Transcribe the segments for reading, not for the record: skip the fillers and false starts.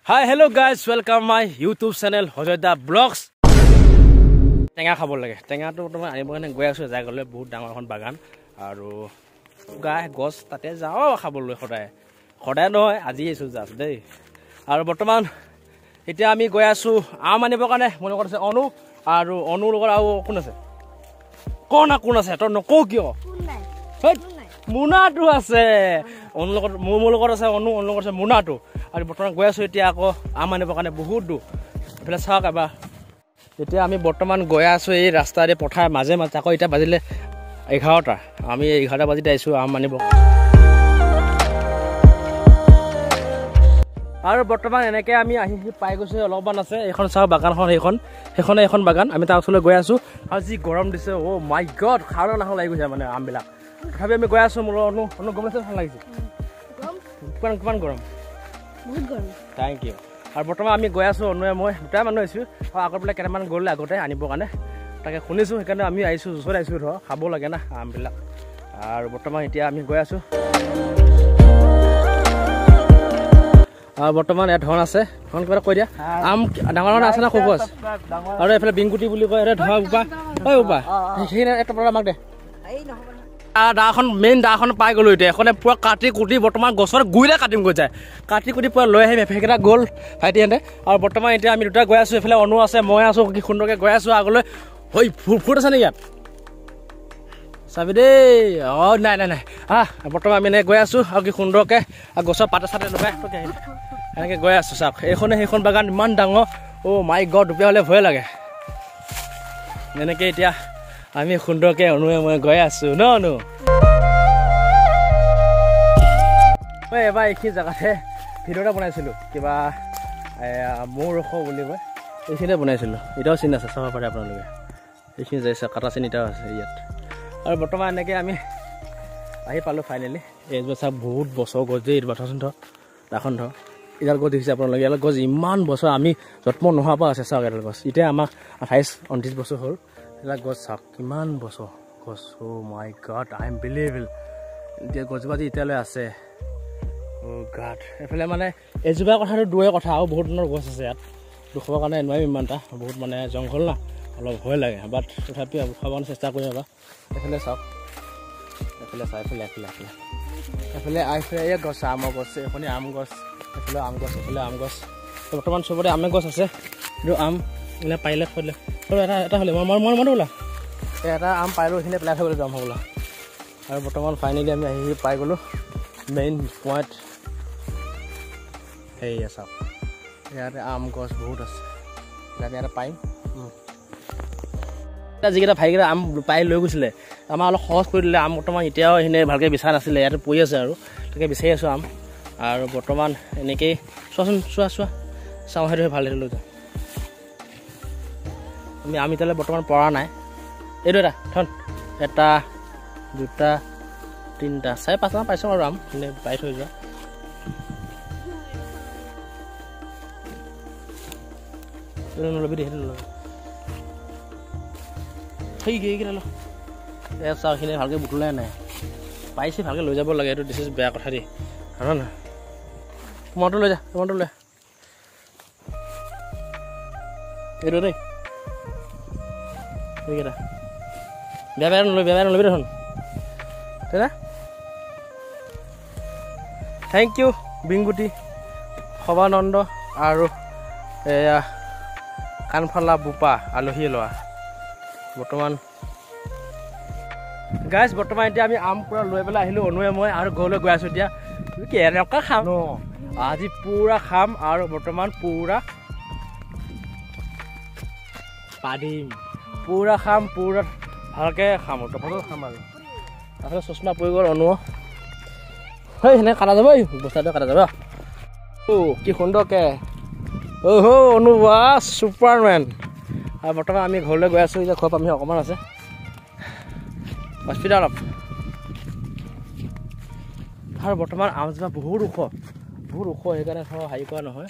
Hi, hello guys, welcome my YouTube channel Hojoida Vlogs. টেঙা খাব লাগে টেঙাটো তোমাৰ আনিব কাৰণে গৈ আছো যাই গলে বহুত ডাঙৰ এখন বাগান আৰু গায় গছ তাতে যাও খাবলৈ সদায় সদায় নহয় আজি আছো জাষ্ট দেই আৰু বৰ্তমান এতিয়া আমি গৈ আছো আম আনিব কাৰণে মোৰ লগত আছে অনু আৰু অনুৰ লগত আৰু কোন আছে কোন আছে তই নকও কিয় মুনাটো আছে অনু লগত মোৰ লগত আছে অনু লগত আছে মুনাটো আৰু বৰ্তমান গৈ আছো এতিয়া আকৌ আম আনিব কাৰণে বহুত দূৰ এফালে চাওক এবাৰ এতিয়া আমি বৰ্তমান গৈ আছো এই ৰাস্তাৰে পথাৰ মাজে মাজে আকৌ এতিয়া বাজিলে 11টা আমি 11টা বাজিতে আইছো আম আনিব আৰু বৰ্তমান এনেকৈ আমি আহি পাই গৈছে অলপমান আছে এখন চাও বাগানখন সেইখনে এখন বাগান আমি তাৰ ওচৰলৈ গৈ আছো আৰু যি গৰম দিছে ও মাই গড খাওঁতে নাখাওঁ লাগি গৈছে মানে আমবিলাক তথাপি আমি গৈ আছো মোৰ অনু গম লাগিছে ভাল লাগিছে কিমান গৰম বহুত গৰম থেংক ইউ আৰু বৰ্তমান আমি গৈ আছো অনুৱে মই দুটাই মানুহ আছো আৰু আগৰ পেলাই কেইটামান গ'লে আগতে আনিবৰ কাৰণে তাকে শুনিছোঁ সেইকাৰণে আমি আহিছোঁ ওচৰত আহিছোঁ ধৰ খাব লাগে না আমবিলাক আৰু বৰ্তমান এতিয়া আমি গৈ আছোঁ আৰু বৰ্তমান ইয়াত ধন আছে ধন কিবা কৈ দিয়া আম ডাঙৰ ডাঙৰ আছে না খুব গছ আৰু এইফালে বিংগুটি বুলি কয় এটা ধৰা উপা সেইখিনি এটা আমাক দে দাখন মেইন দাখন পাই গ'লো এতিয়া এখনে পুৰা কাটি কুটি বৰ্তমান গছৰ গুৰিলে কাটিম গৈ যায় কাটি কুটি পুৰা লৈ আহিম সেইকেইটা গ'ল ভাইটিহঁতে আৰু বৰ্তমান এতিয়া আমি দুটা গৈ আছোঁ এইফালে অনু আছে মই আছোঁ কি সুন্দৰকৈ গৈ আছোঁ আগলৈ হৈ ফুট আছে নে ইয়াত চাবি দেই অঁ নাই বৰ্তমান আমি এনেকৈ গৈ আছোঁ আৰু কি সুন্দৰকৈ গছৰ পাতে চাতে লগাই এনেকৈ গৈ আছোঁ চাওক সেইখন বাগান ইমান ডাঙৰ অ' মাই গড দুপৰীয়া হ'লে ভয় লাগে এনেকৈ এতিয়া আমি সুন্দৰকৈ অনুৱে মই গৈ আছোঁ ন অনু মই এবাৰ এইখিনি জেগাতে ভিডিঅ' এটা বনাইছিলোঁ কিবা মৌ ৰস বুলি কয় এইখিনিতে বনাইছিলোঁ এতিয়াও চিন আছে চাব পাৰে আপোনালোকে এইখিনি যাইছে কাটা চিন এটাও আছে ইয়াত আৰু বৰ্তমান এনেকৈ আমি আহি পালোঁ ফাইনেলি এইজোপা চাওক বহুত বছৰ গছ যে এইটো বাথচোন ধৰ দাখন ধৰ এডাল গছ দেখিছে আপোনালোকে এডাল গছ ইমান বছৰ আমি যত্ন নোহোৱাৰ পৰা আছে চাওক এডাল গছ এতিয়া আমাক 28-29 বছৰ হ'ল এইবিলাক গছ চাওক কিমান বছৰ গছ oh' my god I am believable এতিয়া গছজোপা যে এতিয়ালৈ আছে অ' গাড এইফালে মানে এজোপা কথাটো দুয়ে কথা আৰু বহুত ধৰণৰ গছ আছে ইয়াত দুখৰ কাৰণে নোৱাৰিম ইমান এটা বহুত মানে জংঘল না অলপ ভয় লাগে বাট তথাপি খাব কাৰণে চেষ্টা কৰিম এবাৰ এইফালে চাওক এইফালে এই গছ আমৰ গছ এইখনি আম গছ এইফালে আম গছ বৰ্তমান চবতে আমৰ গছ আছে কিন্তু আম এনে পাৰিলে থৈ এটা হ'লে মই ওলা এটা আম পাইলোঁ এইখিনি পেলাই থৈ গ'লে যাম হ'বলা আৰু বৰ্তমান ফাইনেলি আমি আহি পাই গ'লোঁ মেইন পইণ্ট সেয়া চাওক ইয়াতে আম গছ বহুত আছে ইয়াতে পাৰিম যিকেইটা ভাইকেইটা আম পাই লৈ গৈছিলে আমাৰ অলপ সহজ কৰি দিলে আম বৰ্তমান এতিয়াও এইখিনি ভালকৈ বিচাৰা নাছিলে ইয়াতে পৰি আছে আৰু তাকে বিচাৰি আছোঁ আম আৰু বৰ্তমান এনেকেই চোৱাচোন চাওঁ সেইটো ভাল লৈ যাওঁ আমি এতিয়ালৈ বৰ্তমান পৰা নাই এইটো এটা 2টা 3টা 4-5টা পাইছোঁ আৰু আম এনে পাই থৈ যোৱা নল'বি দে সেইটো নল'বি সেইকেইটা ল চাহখিনি ভালকৈ বুটলাই নাই পাইছে ভালকৈ লৈ যাব লাগে এইটো দিছ বেয়া কথা দেই হয় নহয় মনটো লৈ যা এইটো দেই সেইকেইটা বেয়া নল'বি দেখোন দাদা থেংক ইউ বিংগুটি সবানন্দ আৰু এয়া কাণফালা বোপা আলহী লোৱা বৰ্তমান এতিয়া আমি আম পূৰা লৈ পেলাই আহিলোঁ অনুৱে মই আৰু ঘৰলৈ গৈ আছোঁ এতিয়া কেনেকুৱা খাম ন আজি পূৰা খাম আৰু বৰ্তমান পূৰা পাৰিম পূৰা খাম পূৰা ভালকৈ খাম তথাপিও খাম আৰু তাৰপিছত চশমা পৰি গ'ল অনু সেনেকৈ কাটা যাব বস্তাটো কাটা যাব কি সুন্দৰকৈ অনু ৱা ছুপাৰমেন আৰু বৰ্তমান আমি ঘৰলৈ গৈ আছোঁ এতিয়া ঘৰ পামহি অকণমান আছে হস্পিটেল অলপ আৰু বৰ্তমান আমজোপা বহুত ওখ সেইকাৰণে ধৰক হেৰি কৰা নহয়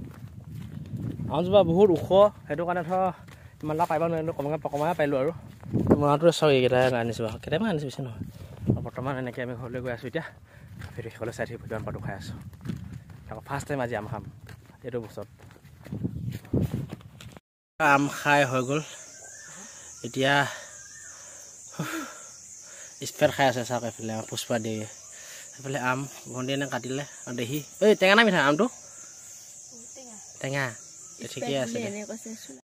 আমজোপা বহুত ওখ সেইটো কাৰণে ধৰ ইমান এটা পাৰিব নোৱাৰিলোঁ কমাই পাৰিলোঁ আৰু মৰাটো চাওক এইকেইটা আনিছোঁ আৰু কেইটামান আনিছোঁ বেছি নহয় বৰ্তমান এনেকৈ আমি ঘৰলৈ গৈ আছোঁ এতিয়া ভিডিঅ' শেষলৈ চাই থাকি ভুটান পাতো খাই আছোঁ আকৌ ফাৰ্ষ্ট টাইম আজি আম খাম এইটো বছৰত আম খাই হৈ গ'ল এতিয়া স্পেড খাই আছে চাওক এইফালে পুষ্পা দিয়ে এইফালে আম ভণ্টি এনে কাটিলে আৰু দেখি ঐ টেঙা না মিঠা আমটো টেঙা ঠিকেই আছে